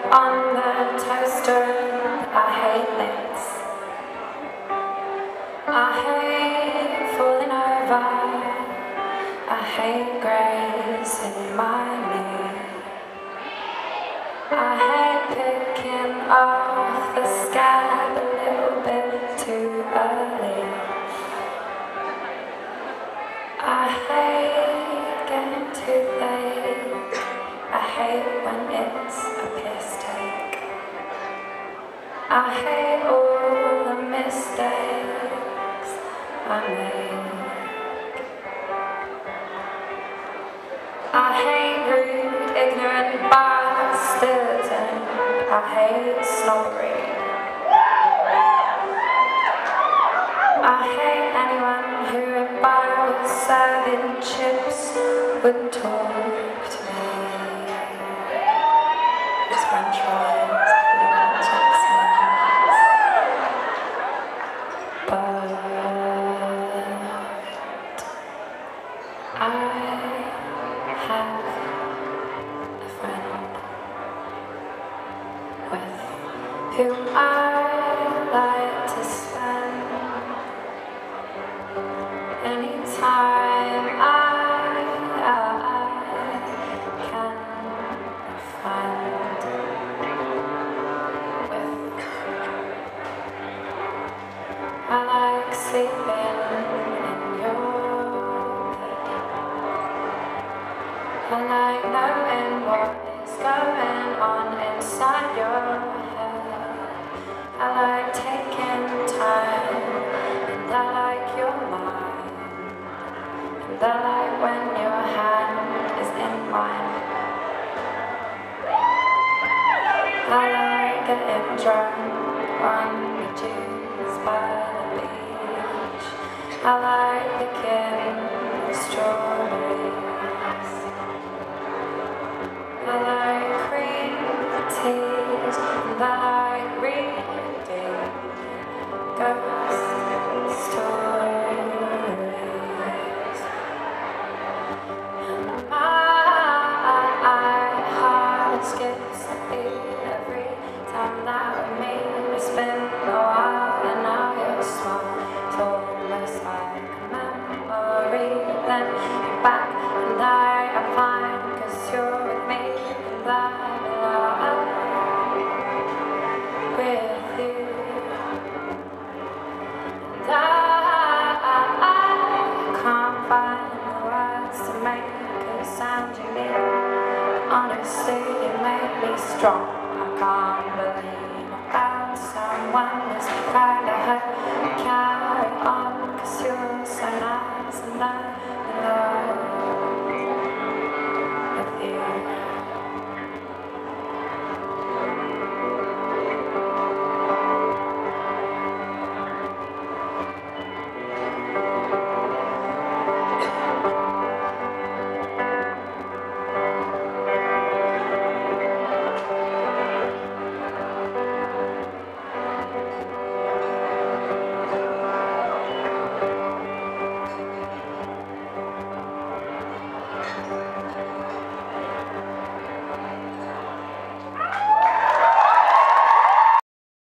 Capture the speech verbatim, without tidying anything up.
On the toaster, I hate this. I hate falling over. I hate grace in my knee. I hate picking off the scab a little bit too early. I hate getting too late. I hate when it's a piss take. I hate all the mistakes I make. I hate rude, ignorant bastards, and I hate snobbery. I hate anyone who, if I was serving chips, would talk to me. It's French fries, little chips and but I have a friend with whom I like to spend any time I, I can find with. I like sleeping in your bed. I like knowing what is going on inside your head. I like taking time, and I like your mind, and I like when your hand is in mine. I like getting drunk on the juice by the beach. I like picking strawberries. I like cream teas, and I like reading ghost stories. And my heart skips a beat every time that we meet. It's been a while and now you're small. It's almost like a memory, but then you're back and I am fine, 'cause you're with me. I'm in love with you, and I, I can't find the words to make it sound you need. Honestly, you make me strong. I can't believe I found someone who's kinda hurt. Carry on, 'cause you're so nice, and I'm in love with you. Thank you.